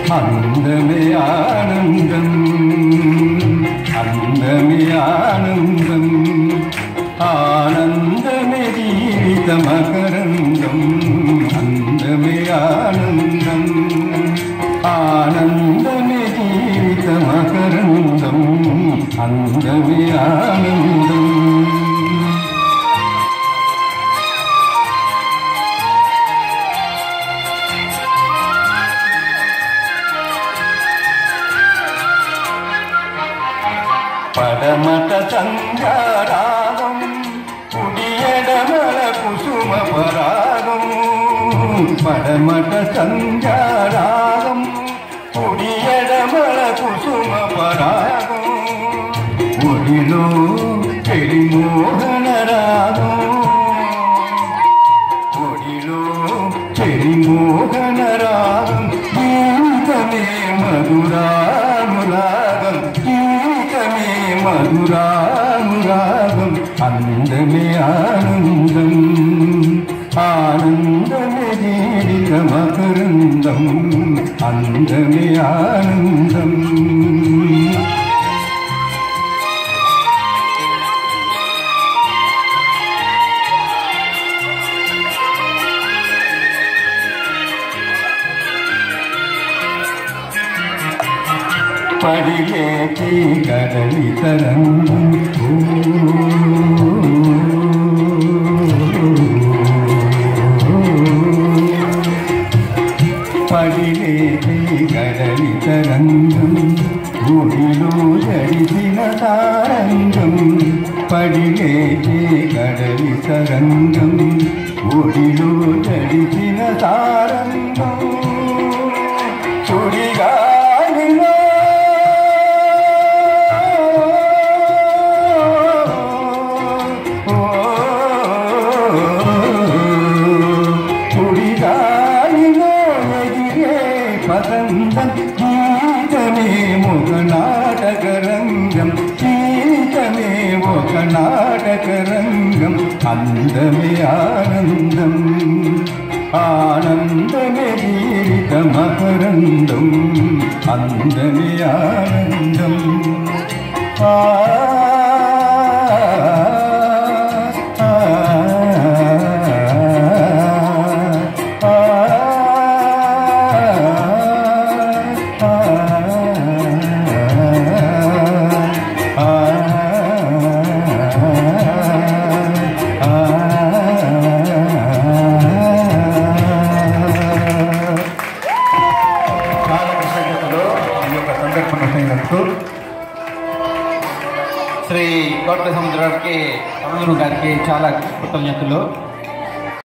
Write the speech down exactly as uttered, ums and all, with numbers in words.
అందమే ఆనందం అందమే ఆనందం ఆనందమే జీవితమకరందం అందమే ఆనందం ఆనందమే జీవితమకరందం అందమే ఆనందం పడమట సంధ్యారాగం కుడియడమల కుసుమ పరాగం పడమట సంధ్యారాగం కుడియడమల కుసుమ పరాగం ఒడిలో చెలిమోహన రాగం ఒడిలో చెలిమోహన రాగం జీవితమే మధురానురాగం జీవితమే మధురానురాగం అందమే ఆనందం ఆనందమే జీవితమకరందం అందమే ఆనందం పడిలేకి గడలి తరంగం పడిలేకి గడలి తరంగం గుడిలో జడిసిన తారంగం పడిలేకి గడలి తరంగం గుడిలో జడిసిన తారంగం చుడిగా పదందం జీవితమే ఒక నాటకరంగం జీవితమే ఒక నాటకరంగం అందమే ఆనందం ఆనందమే జీవితమకరందం అందమే ఆనందం ఆ శ్రీ కోట్ల సముద్రానికి సముద్రం గారికి చాలా కృతజ్ఞతలు.